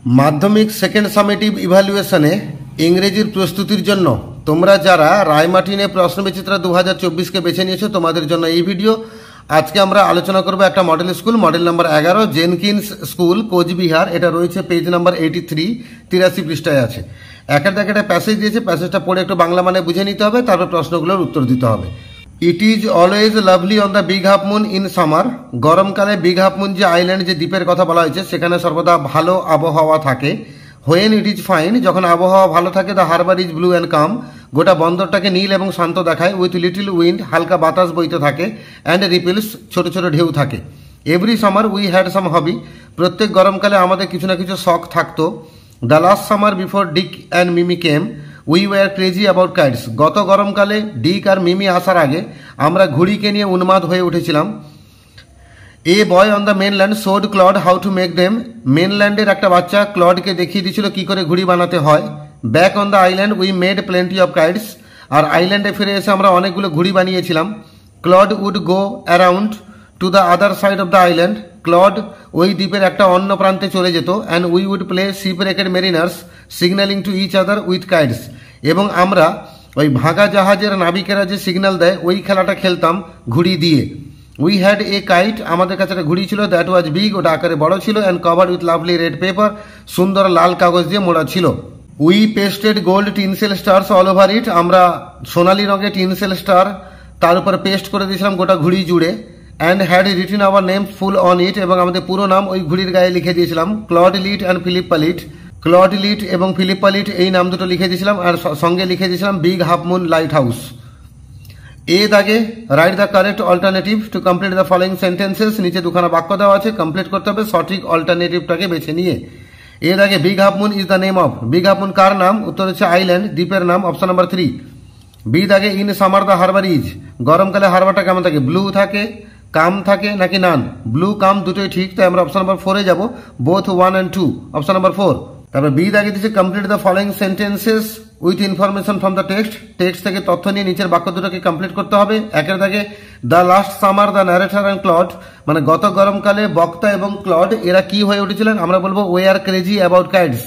মাধ্যমিক second summative ইভ্যালুয়েশনে ইংরেজির প্রস্তুতির জন্য তোমরা যারা রায়মার্টিনে প্রশ্ন বিচিত্রা 2024কে বেছে নিয়েছো তোমাদের জন্য এই ভিডিও। আজকে আমরা আলোচনা করব একটা model school, model number 11 Jenkins school Coochbehar. এটা রয়েছে পেজ নাম্বার 83, 83 পৃষ্ঠায় আছে। একের দাগে একটা প্যাসেজ দিয়েছে, প্যাসেজটা পড়ে একটু বাংলা মানে বুঝে নিতে হবে, তারপর প্রশ্নগুলোর উত্তর দিতে হবে। It is always lovely on the big half moon in summer. গরমকালে বিগ হাফ মুন যে আইল্যান্ড, যে দ্বীপের কথা বলা হয়েছে, সেখানে সর্বদা ভালো আবহাওয়া থাকে। হোয়েন ইট ইজ ফাইন, যখন আবহাওয়া ভালো থাকে, the harbour is blue and calm, গোটা বন্দরটাকে নীল এবং শান্ত দেখায়। উইথ লিটিল উইন্ড, হালকা বাতাস বইতে থাকে। অ্যান্ড রিপেলস, ছোট ছোট ঢেউ থাকে। Every summer we had some hobby, প্রত্যেক গরমকালে আমাদের কিছু না কিছু শখ থাকতো। The last summer before Dick and Mimi came we were crazy about kites, গত গরমকালে ডিক আর মিমি আসার আগে আমরা ঘুড়িকে নিয়ে উন্মাদ হয়ে উঠেছিলাম। A boy on the mainland showed Claude how to make them, মেনল্যান্ডের একটা বাচ্চা ক্লডকে দেখিয়ে দিয়েছিল কি করে ঘুড়ি বানাতে হয়। Back on the island we made plenty of kites, আর আইল্যান্ডে ফিরে এসে আমরা অনেকগুলো ঘুড়ি বানিয়েছিলাম। Claude would go around to the other side of the island, Claude ওই দ্বীপের একটা অন্য প্রান্তে চলে যেত। And we would play shipwrecked mariners signalling to each other with kites, এবং আমরা ওই ভাঙা জাহাজের নাবিকেরা যে সিগন্যাল দেয় ওই খেলাটা খেলতাম ঘুড়ি দিয়ে। উই হ্যাড এ কাইট, আমাদের কাছে একটা ঘুড়ি ছিল। দ্যাট ওয়াজ বিগ, ওটা আকারে বড় ছিল। And covered with lovely red paper, সুন্দর লাল কাগজ দিয়ে মোড়া ছিল। We pasted gold tinsel stars all over it, আমরা সোনালি রঙের টিনসেল স্টার তার উপর পেস্ট করে দিয়েছিলাম গোটা ঘুড়ি জুড়ে। And had written our name full on it, এবং আমাদের পুরো নাম ওই ঘুড়ির গায়ে লিখে দিয়েছিলাম। Claude Lit and Philippa Lit, Claude Lit এবং ফিলিপ্পা লিট এই নাম দুটো লিখে দিয়েছিলাম, আর সঙ্গে লিখে দিয়েছিলাম big half moon lighthouse. A দাগে write the correct alternative to complete the following sentences, নিচে দুখানা বাক্য দেওয়া আছে, কমপ্লিট করতে হবে সঠিক অল্টারনেটিভটাকে বেছে নিয়ে। এ দাগে big half moon is the name of, big half moon কার নাম? উত্তর হচ্ছে আইল্যান্ড, দ্বীপের নাম, অপশন নাম্বার 3। বি দাগে in summer the harbour is, গরমকালে হারবারটা কেমন থাকে? ব্লু থাকে, কাম থাকে নাকি নান? ব্লু কাম দুটোই ঠিক, তাই আমরা অপশন নাম্বার 4-এ যাবো। Both 1 and 2, option number 4। তারপর বি দাগে দিচ্ছে complete the following sentences with information from the text, text থেকে তথ্য নিয়ে নিচের বাক্য দুটোকে কমপ্লিট করতে হবে। একের দাগে the last summer the narrator and Claude, মানে গত গরমকালে বক্তা এবং ক্লড এরা কি হয়ে উঠেছিলেন? আমরা বলবো we are crazy about kites.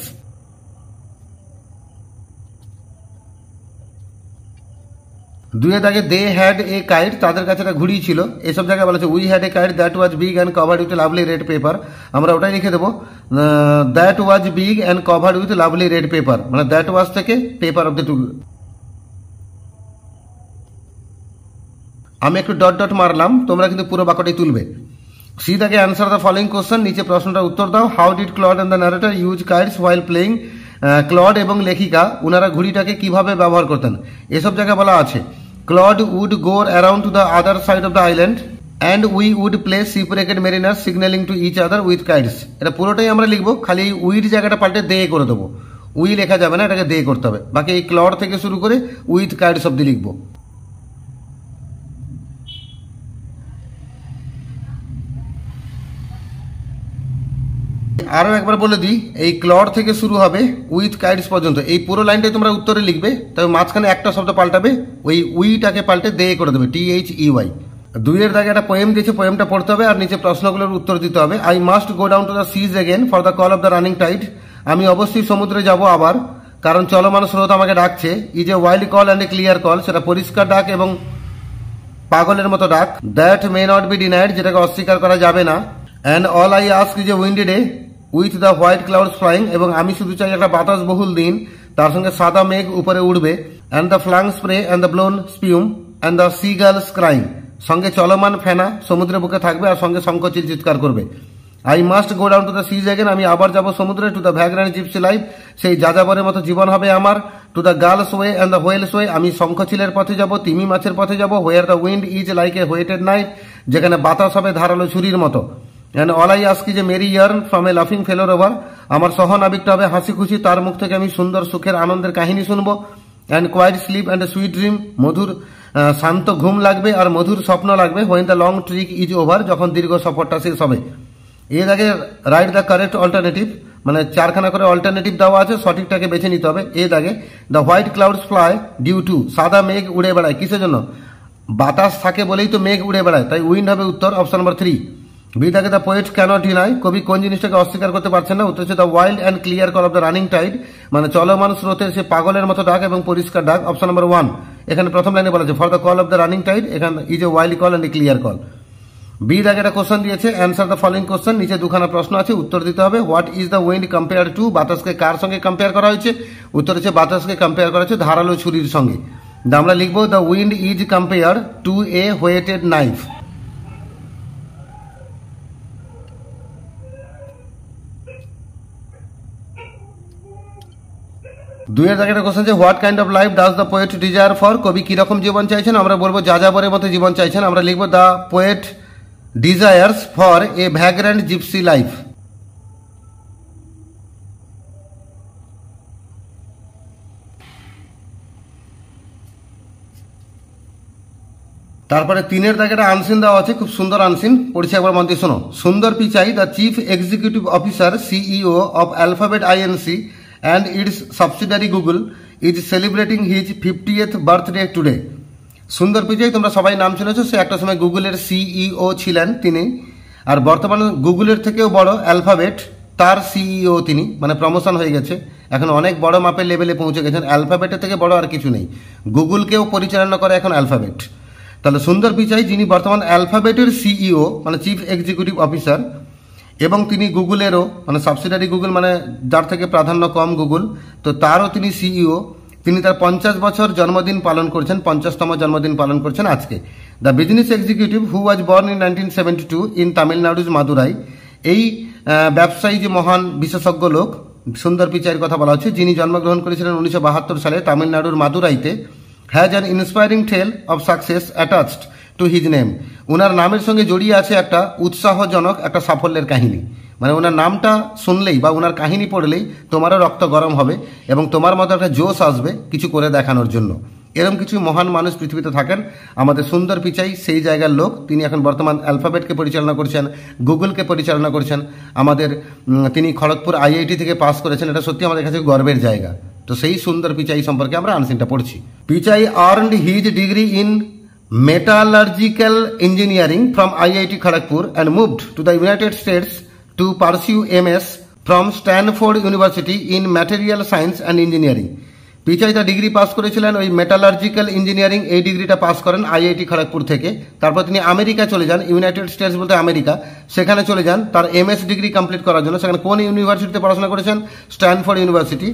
দুইয়ের দাগে দে হ্যাড এ কাইট, তাদের কাছে একটা ঘুড়ি ছিল। এসব জায়গায় বলেছে we had a kite that was big and covered with lovely red paper, আমরা ওটাই লিখে দেবো that was big and covered with lovely red paper, মানে দ্যাট ওয়াজ থেকে পেপার অফ দ্য টু। আমি একটু ডট ডট মারলাম, তোমরা কিন্তু পুরো বাক্যটাই তুলবে। সি দাগে অ্যান্সার দ্য ফলোয়িং কোশ্চেন, নিচে প্রশ্নটার উত্তর দাও। How did Claude and the narrator use kites while playing, Claude এবং লেখিকা ওনারা ঘুড়িটাকে কিভাবে ব্যবহার করতেন? এসব জায়গায় বলা আছে Claude would go around to the other side of the island and we would play shipwrecked mariners signalling to each other with kites. এটা পুরোটাই আমরা লিখবো, খালি এই উইর জায়গাটা পাল্টে দে করে দেবো। উই লেখা যাবে না, এটাকে দে করতে হবে। বাকি এই ক্লড থেকে শুরু করে উইথ কাইটস অব্দি লিখবো। আরো একবার বলে দিই, এই ক্লড থেকে শুরু হবে উইথ কাইটস পর্যন্ত, এই পুরো লাইনটাই তোমরা উত্তরে লিখবে। তবে মাঝখানে একটা শব্দ পাল্টাবে, ওই উইটাকে পাল্টে দে করে দেবে, THEY। দুইয়ের দাগে একটা পোয়েম দিয়েছে, পোয়েমটা পড়তে হবে আর নিচে প্রশ্নগুলোর উত্তর দিতে হবে। I must go down to the seas again for the call of the running tide, আমি অবশ্যই সমুদ্রে যাব আবার, কারণ চলমান স্রোত আমাকে ডাকছে। Is a wild call and a clear call, সেটা পরিষ্কার ডাক এবং পাগলের মতো ডাক। That may not be denied, যেটাকে অস্বীকার করা যাবে না। And all I ask is a windy day with the white clouds flying, এবং আমি শুধু চাই একটা বাতাস বহুল দিন, তার সঙ্গে সাদা মেঘ উপরে উঠবে। And the flung spray and the blown spume and the seagulls crying, সঙ্গে চলমান ফেনা সমুদ্রের বুকে থাকবে আর সঙ্গে শঙ্খচিল চিৎকার করবে। I must go down to the seas again, আমি আবার যাব সমুদ্রে। To the vagrant gypsy life, সেই যাযাবরের মতো জীবন হবে আমার। To the gull's way and the whale's way, আমি শঙ্খচিলের পথে যাব, তিমি মাছের পথে যাব। Where the wind is like a whetted knife, যেখানে বাতাস হবে ধারালো ছুরির মতো। And all I ask is a merry yarn from a লাফিং ফেলোর ওভার, আমার সহনাবিকটা হবে হাসি খুশি, তার মুখ থেকে আমি সুন্দর সুখের আনন্দের কাহিনী শুনবো। And quiet sleep and sweet dream, মধুর শান্ত ঘুম লাগবে আর মধুর স্বপ্ন লাগবে। When the long trick is over, যখন দীর্ঘ সফরটা শেষ হবে। এর আগে রাইট দ্য কারেক্ট অল্টারনেটিভ, মানে 4খানা করে অল্টারনেটিভ দেওয়া আছে, সঠিকটাকে বেছে নিতে হবে। এর আগে the white clouds fly due to, সাদা মেঘ উড়ে বেড়ায় কিসের জন্য? বাতাস থাকে বলেই তো মেঘ উড়ে বেড়ায়, তাই উইন্ড হবে উত্তর, অপশন নাম্বার 3। বি দাগে দ্য পোয়েট ক্যানট ডিনাই, কবি কোন জিনিসটাকে অস্বীকার করতে পারছেন না? উত্তর হচ্ছে the wild and clear call of the running tide, মানে চলমান স্রোতের সে পাগলের মতো ডাক এবং পরিষ্কার ডাক। অপশন নাম্বার 1 এখানে প্রথম লাইনে বলা আছে for the call of the running tide, এখানে is a wild call and a clear call. B দাগে একটা কোশ্চেন দিয়েছে, অ্যান্সার দ্য ফলোইং কোশ্চেন, নিচে দুখানা প্রশ্ন আছে, উত্তর দিতে হবে। What is the wind compare to, বাতাসকে কার সঙ্গে কম্পেয়ার করা হয়েছে? উত্তর হচ্ছে বাতাসকে কম্পেয়ার করা হচ্ছে ধারালো ছুরির সঙ্গে। আমরা লিখবো the wind is compare to a whetted knife. দুইয়ের দাগে একটা কোশ্চেন আছে, what kind of life does the poet desire for, কবি কিরকম জীবন চাইছেন? আমরা বলবো যাযাবরের মতো জীবন চাইছেন। আমরা লিখবো the poet desires for a vagrant gypsy life. তারপরে তিনের দাগে একটা আনসিন দেওয়া আছে, খুব সুন্দর আনসিন, পড়ছি একবার মন দিয়ে শোনো। Sundar Pichai, the chief executive officer CEO of Alphabet INC and its subsidiary Google is celebrating his 50th birthday today. সুন্দর পিচাই তোমরা সবাই নাম শুনেছো, সে একটা সময় গুগলের সিইও ছিলেন তিনি, আর বর্তমানে গুগলের থেকেও বড় অ্যালফাবেট, তার সিইও তিনি, মানে প্রমোশন হয়ে গেছে, এখন অনেক বড় মাপের লেভেলে পৌঁছে গেছেন। অ্যালফাবেটের থেকে বড় আর কিছু নেই, গুগলকেও পরিচালনা করে এখন অ্যালফাবেট। তাহলে সুন্দর পিচাই যিনি বর্তমান অ্যালফাবেটের সিইও মানে চিফ এক্সিকিউটিভ অফিসার, এবং তিনি গুগলেরও মানে সাবসিডারি গুগল মানে যার থেকে প্রাধান্য কম গুগল, তো তারও তিনি সিইও। তিনি তার 50 বছর জন্মদিন পালন করছেন, 50তম জন্মদিন পালন করছেন আজকে। The business executive who was born in 1972 in Tamil Nadu's Madurai, এই ব্যবসায়ী যে মহান বিশেষজ্ঞ লোক সুন্দর পিচাইয়ের কথা বলা হচ্ছে, যিনি জন্মগ্রহণ করেছিলেন 1972 সালে তামিলনাড়ুর মাদুরাইতে, has an inspiring tale of success attached to his name, ওনার নামের সঙ্গে জড়িয়ে আছে একটা উৎসাহজনক একটা সাফল্যের কাহিনী। মানে ওনার নামটা শুনলেই বা ওনার কাহিনী পড়লেই তোমারও রক্ত গরম হবে এবং তোমার মতো একটা জোশ আসবে কিছু করে দেখানোর জন্য। এরকম কিছু মহান মানুষ পৃথিবীতে থাকেন। আমাদের সুন্দর পিচাই সেই জায়গার লোক, তিনি এখন বর্তমান অ্যালফাবেটকে পরিচালনা করছেন, গুগলকে পরিচালনা করছেন। আমাদের তিনি খড়গপুর আইআইটি থেকে পাস করেছেন, এটা সত্যি আমাদের কাছে গর্বের জায়গা। তো সেই সুন্দর পিচাই সম্পর্কে আমরা আনসিনটা পড়ছি। Pichai earned his degree in metallurgical engineering from IIT Kharagpur and moved to the United States to pursue MS from Stanford University in Material Science and Engineering. Pichai তার ডিগ্রি পাস করেছিলেন ওই মেটালার্জিক্যাল ইঞ্জিনিয়ারিং, এই ডিগ্রিটা পাস করেন IIT Kharagpur থেকে। তারপর তিনি America চলে যান, ইউনাইটেড স্টেটস বলতে আমেরিকা, সেখানে চলে যান তার এমএস ডিগ্রি কমপ্লিট করার জন্য। সেখানে কোন ইউনিভার্সিটিতে পড়াশোনা করেছেন? Stanford university.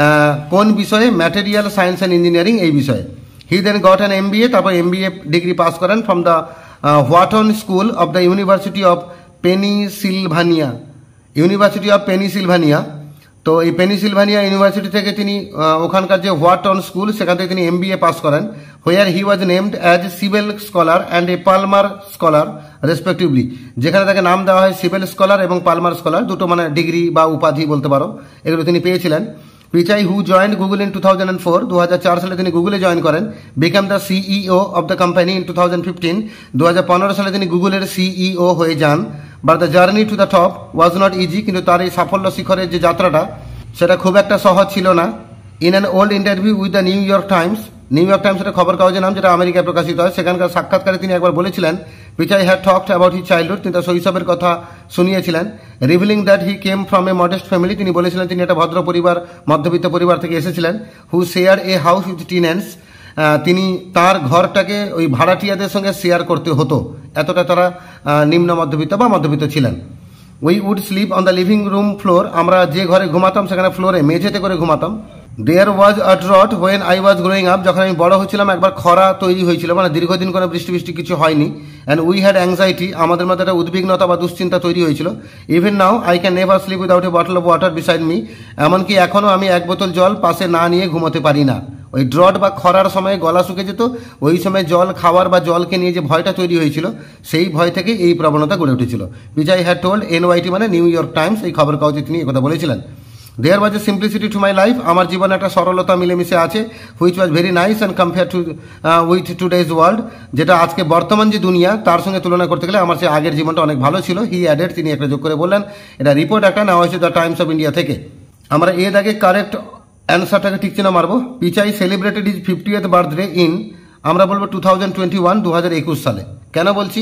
কোন বিষয়ে? ম্যাটেরিয়াল সায়েন্স অ্যান্ড ইঞ্জিনিয়ারিং এই বিষয়ে। He then got an MBA, তারপর MBA ডিগ্রি পাস করেন from the Wharton school of the university of Pennsylvania, university of Pennsylvania. তো এই পেনিসিলভানিয়া ইউনিভার্সিটি থেকে তিনি ওখানকার যে হোয়াটন স্কুল সেখান থেকে তিনি MBA পাস করেন, where he was named as Siebel scholar and a Palmer scholar respectively, যেখানে তাকে নাম দেওয়া হয় সিবেল স্কলার এবং পালমার স্কলার, দুটো মানে ডিগ্রি বা উপাধি বলতে পারো, এগুলো তিনি পেয়েছিলেন। Pichai who joined Google in 2004, 2004 সালে তিনি গুগলে জয়েন করেন, become the CEO of the company in 2015, 2015 সালে তিনি গুগলের সিইও হয়ে যান। But the journey to the top was not easy, কিন্তু তার এই সাফল্য শিখরের যে যাত্রাটা সেটা খুব একটা সহজ ছিল না। In an old interview with the New York Times, New York Times একটা খবর কাগজের নাম যেটা আমেরিকায় প্রকাশিত হয়, সেখানকার সাক্ষাৎকারে তিনি একবার বলেছিলেন Pichai had talked about his childhood, তিনি তার শৈশবের কথা শুনিয়েছিলেন। Revealing that he came from a modest family, তিনি বলেছিলেন তিনি একটা ভদ্র পরিবার, মধ্যবিত্ত পরিবার থেকে এসেছিলেন। Who share a house with tenants, তিনি তার ঘরটাকে ওই ভাড়াটিয়াদের সঙ্গে শেয়ার করতে হতো, এতটা তারা নিম্ন মধ্যবিত্ত বা মধ্যবিত্ত ছিলেন। We would sleep on the living room floor, আমরা যে ঘরে ঘুমাতাম সেখানে ফ্লোরে মেঝেতে করে ঘুমাতাম। There was a drought when I was growing up, যখন আমি বড় হচ্ছিলাম একবার খরা তৈরি হয়েছিল, মানে দীর্ঘদিন কোনো বৃষ্টি কিছু হয়নি। অ্যান্ড উই হ্যাড অ্যাংজাইটি, আমাদের মধ্যে একটা উদ্বিগ্নতা বা দুশ্চিন্তা তৈরি হয়েছিল। Even now I can never sleep without a bottle of water beside me, এমনকি এখনও আমি এক বোতল জল পাশে না নিয়ে ঘুমোতে পারি না। ওই ড্রট বা খরার সময় গলা শুকে যেত, ওই সময় জল খাওয়ার বা জলকে নিয়ে যে ভয়টা তৈরি হয়েছিল সেই ভয় থেকে এই প্রবণতা গড়ে উঠেছিল। পিচাই হ্যাড টোল্ড এনওয়াইটি মানে নিউ ইয়র্ক টাইমস, এই খবর কাগজে তিনি একথা বলেছিলেন। There was a simplicity to my life, আমার জীবনে একটা সরলতা মিলেমিশে আছে। Which was very nice and compare to with today's world, যেটা আজকে বর্তমান যে দুনিয়া তার সঙ্গে তুলনা করতে গেলে আমার সে আগের জীবনটা অনেক ভালো ছিল। হি অ্যাডেড, তিনি একটা যোগ করে বললেন। এটা রিপোর্ট একটা নেওয়া হয়েছে দ্য টাইমস অফ ইন্ডিয়া থেকে। আমরা এর আগে কারেক্ট অ্যান্সারটাকে ঠিক চিহ্ন মারবো। Pichai celebrated his 50th birthday in, আমরা বলবো 2021 সালে। কেন বলছি?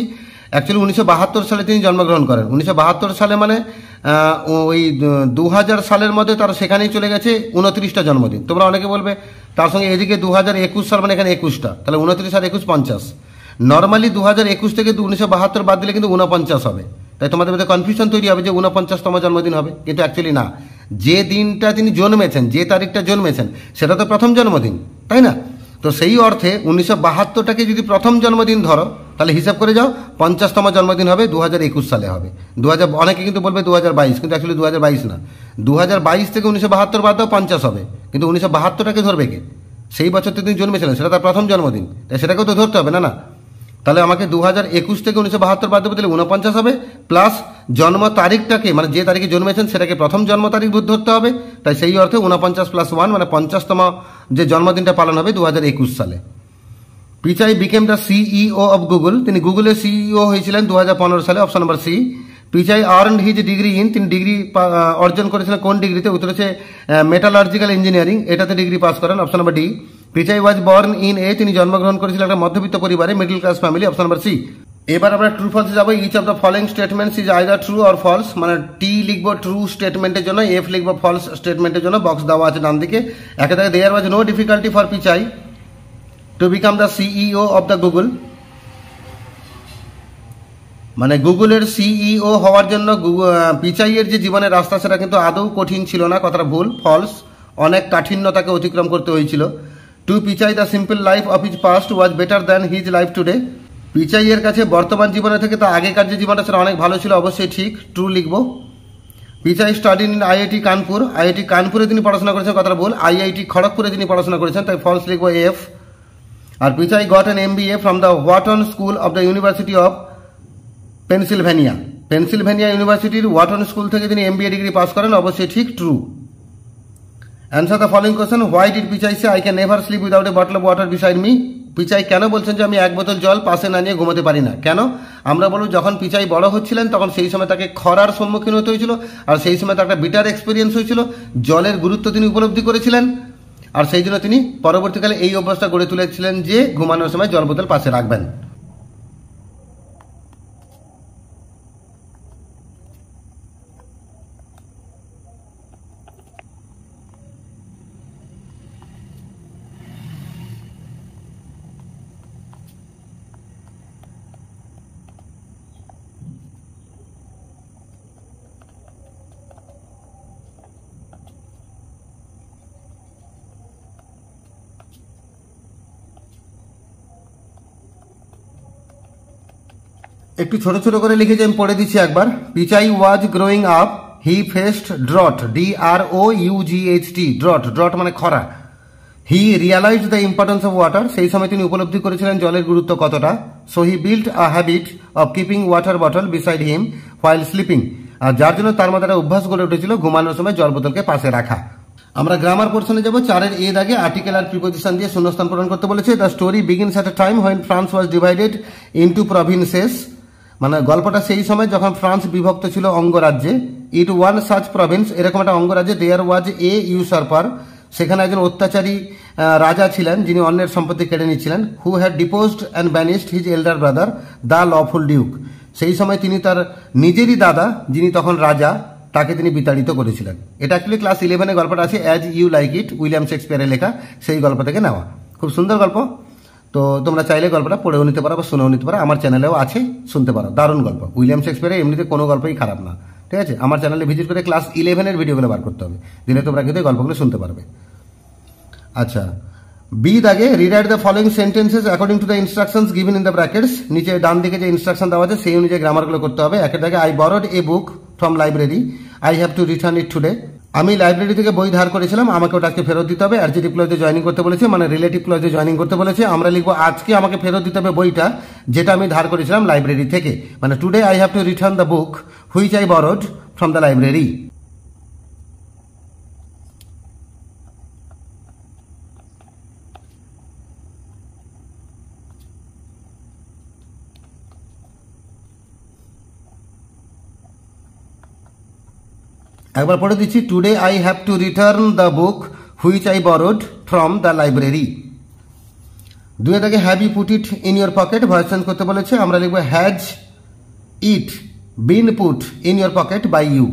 অ্যাকচুয়ালি 1972 সালে তিনি জন্মগ্রহণ করেন। 1972 সালে মানে ওই 2000 সালের মধ্যে তার সেখানেই চলে গেছে 29টা জন্মদিন। তোমরা অনেকে বলবে তার সঙ্গে এদিকে 2021 সাল মানে এখানে 21টা, তাহলে 29 আর 21 50। নর্মালি 2021 থেকে 1972 বাদ দিলে কিন্তু 49 হবে, তাই তোমাদের মধ্যে কনফিউশন তৈরি হবে যে 49তম জন্মদিন হবে, কিন্তু অ্যাকচুয়ালি না। যে দিনটা তিনি জন্মেছেন, যে তারিখটা জন্মেছেন সেটা তো প্রথম জন্মদিন, তাই না? তো সেই অর্থে 1972টাকে যদি প্রথম জন্মদিন ধরো তাহলে হিসাব করে যাও 50তম জন্মদিন হবে 2021 সালে হবে। অনেকে কিন্তু বলবে 2022, কিন্তু অ্যাকচুয়ালি 2022 না। 2022 থেকে 1972 বাদ দাও 50 হবে, কিন্তু 1972টাকে ধরবে কে? সেই বছর তিনি জন্মেছিলেন, সেটা তার প্রথম জন্মদিন, তাই সেটাকেও তো ধরতে হবে, না না? তাহলে আমাকে 2021 থেকে 1972 বাদ দেবো, তাহলে 49 হবে, প্লাস জন্ম তারিখটাকে মানে যে তারিখে জন্মেছেন সেটাকে প্রথম জন্ম তারিখ ধরতে হবে, তাই সেই অর্থে 49 + 1 মানে 50তম যে জন্মদিনটা পালন হবে 2021 সালে। Pichai became the CEO of Google, তিনি গুগলের সিইও হয়েছিলেন 2015 সালে, option number C. Pichai earned his degree in, তিনি ডিগ্রি অর্জন করেছিলেন কোন ডিগ্রিতে? উত্তর হচ্ছে মেটালার্জিক্যাল ইঞ্জিনিয়ারিং, এটাতে ডিগ্রি পাস করেন, option number D. Pichai was born in a, তিনি জন্মগ্রহণ করেছিলেন একটা মধ্যবিত্ত পরিবারে, middle class family, option number C. এবার আমরা ট্রু ফলসে যাবো। Each of the following statements is either true or false, মানে টি লিখবো ট্রু স্টেটমেন্টের জন্য, এফ লিখবো ফলস স্টেটমেন্টের জন্য। বক্স দেওয়া আছে ডান দিকে। একে দেখে there was no difficulty for Pichai to become the CEO of the Google, মানে গুগলের সিইও হওয়ার জন্য পিচাইয়ের যে জীবনের রাস্তা সেটা কিন্তু আদৌ কঠিন ছিল না, কথাটা ভুল, ফলস। অনেক কাঠিন্য তাকে অতিক্রম করতে হয়েছিল। To Pichai the simple life of his past was better than his life today, পিচাইয়ের কাছে বর্তমান জীবনে থেকে তা আগেকার যে জীবনটা সেটা অনেক ভালো ছিল, অবশ্যই ঠিক, ট্রু লিখব। Pichai study in IIT Kanpur, IIT কানপুরে তিনি পড়াশোনা করেছেন, কথাটা ভুল, আইআইটি খড়গপুরে তিনি পড়াশোনা করেছেন, তাই ফলস লিখব এফ। আর Pichai got an MBA from the Wharton school of the university of Pennsylvania, Pennsylvania ইউনিভার্সিটির ওয়াটন স্কুল থেকে তিনি MBA ডিগ্রি পাস করেন, অবশ্যই ঠিক, true. Answer the following question, why did Pichai say I can never sleep without a bottle of water beside me, Pichai কেন বলছেন যে আমি এক বোতল জল পাশে না নিয়ে ঘুমাতে পারি না? কেন? আমরা বলব যখন পিচাই বড় হচ্ছিলেন তখন সেই সময় তাকে খরার সম্মুখীন হতে হয়েছিল, আর সেই সময় তার একটা বিটার এক্সপিরিয়েন্স হয়েছিল, জলের গুরুত্ব তিনি উপলব্ধি করেছিলেন, আর সেই জন্য তিনি পরবর্তীকালে এই অভ্যাসটা গড়ে তুলেছিলেন যে ঘুমানোর সময় জল বোতল পাশে রাখবেন। একটু ছোট ছোট করে লিখেছি, আমি পড়ে দিচ্ছি একবার। Pichai was growing up, he faced drought, DROUGHT, drought, drought মানে খরা। He realize the importance of water, সেই সময় তিনি উপলব্ধি করেছিলেন জলের গুরুত্ব কতটা। So he built a habit of keeping water bottle beside him while sleeping, আর যার জন্য তার মধ্যে একটা অভ্যাস গড়ে উঠেছিল ঘুমানোর সময় জল বোতলকে পাশে রাখা। আমরা গ্রামার পোর্শনে যাব। 4-এর এ দাগে আর্টিকেল আর প্রিপোজিশন দিয়ে শূন্যস্থান পূরণ করতে বলেছে। The story begins at a time when France was divided into provinces, মানে গল্পটা সেই সময় যখন ফ্রান্স বিভক্ত ছিল অঙ্গরাজ্যে। ইট ওয়ান সাচ প্রভিন্স, এরকম একটা অঙ্গরাজ্যে। দেয়ার ওয়াজ এ ইউসারপার, সেখানে একজন অত্যাচারী রাজা ছিলেন যিনি অন্যের সম্পত্তি কেড়ে নিচ্ছিলেন। Who had deposed and banished his elder brother the lawful duke, সেই সময় তিনি তার নিজেরই দাদা যিনি তখন রাজা তাকে তিনি বিতাড়িত করেছিলেন। এটা অ্যাকচুয়ালি ক্লাস 11-এ গল্পটা আছে, as you like it, William শেক্সপিয়ারের লেখা, সেই গল্প থেকে নেওয়া। খুব সুন্দর গল্প, তো তোমরা চাইলে গল্পটা পড়েও নিতে পারো বা শুনেও নিতে পারো, আমার চ্যানেলেও আছে, শুনতে পারো। দারুণ গল্প, উইলিয়াম শেক্সপিয়ারের এমনিতে কোনো গল্পই খারাপ না, ঠিক আছে? আমার চ্যানেলে ভিজিট করে ক্লাস 11-এর ভিডিওগুলো বার করতে হবে, দিলে তোমরা কিন্তু গল্পগুলো শুনতে পারবে। আচ্ছা, বি দাগে rewrite the following sentences according to the instructions given in the brackets, নিচে ডান দিকে যে ইনস্ট্রাকশন দেওয়া আছে সেই অনুযায়ী গ্রামারগুলো করতে হবে। একের দাগে I borrowed a book from library, I have to return it today, আমি লাইব্রেরি থেকে বই ধার করেছিলাম, আমাকে ওটাকে ফেরত দিতে হবে। অ্যাডজেক্টিভ ক্লজে জয়েনিং করতে বলেছে, মানে রিলেটিভ ক্লজে জয়েনিং করতে বলেছে। আমরা লিখবো আজকে আমাকে ফেরত দিতে হবে বইটা যেটা আমি ধার করেছিলাম লাইব্রেরি থেকে, মানে today I have to return the book which I borrowed from the library. একবার পড়ে দিচ্ছি, today I have to return the book which I borrowed from the library. 2 থেকে have you put it in your pocket, voice change করতে বলেছে। আমরা লিখবো has it been put in your pocket by you.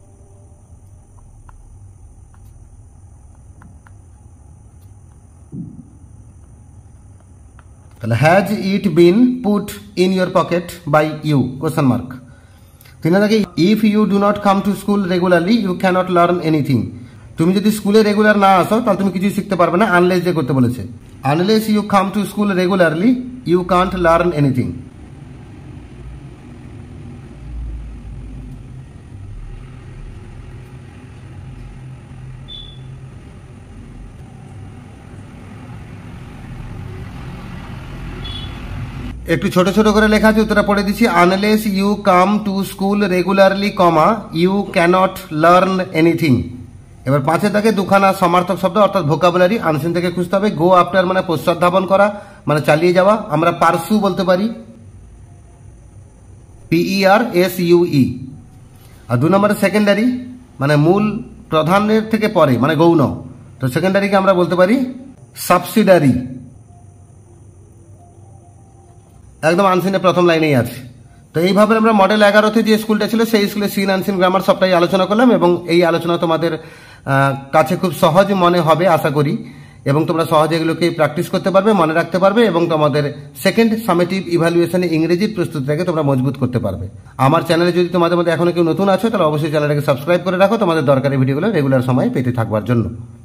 তাহলে has it been put in your pocket by you question mark. 3 থাকে if you do not come to school regularly you cannot learn anything. তুমি যদি স্কুলে regular না আসো তাহলে তুমি কিছুই শিখতে পারবে না, আনলেস যে করতে বলেছে। Unless you come to school regularly you can't learn anything. একটু ছোট ছোট করে লেখা আছে, উত্তরটা পড়ে দিচ্ছি। Unless you come to school regularly comma you cannot learn anything. এবার 5 থাকে দুখানা সমার্থক শব্দ অর্থাৎ ভোকাবুলারি আনসিন থেকে খুঁজতে হবে। গো আফটার মানে পশ্চাৎধাবন করা, মানে চালিয়ে যাওয়া, আমরা পারসু বলতে পারি, PERSUE। আর 2 নম্বরে সেকেন্ডারি মানে মূল প্রধানের থেকে পরে মানে গৌণ, তো সেকেন্ডারিকে আমরা বলতে পারি সাবসিডারি। একদম আনসিনের প্রথম লাইনেই আছে। তো এইভাবে আমরা মডেল 11তে যে স্কুলটা ছিল সেই স্কুলে সিন আনসিন গ্রামার সবটাই আলোচনা করলাম, এবং এই আলোচনা তোমাদের কাছে খুব সহজ মনে হবে আশা করি, এবং তোমরা সহজে এগুলোকে প্র্যাকটিস করতে পারবে, মনে রাখতে পারবে, এবং তোমাদের সেকেন্ড সামেটিভ ইভ্যালুয়েশনে ইংরেজির প্রস্তুতিটাকে তোমরা মজবুত করতে পারবে। আমার চ্যানেলে যদি তোমাদের মধ্যে এখনো কেউ নতুন আছো তাহলে অবশ্যই চ্যানেলটাকে সাবস্ক্রাইব করে রাখো তোমাদের দরকারি ভিডিওগুলো রেগুলার সময় পেতে থাকবার জন্য।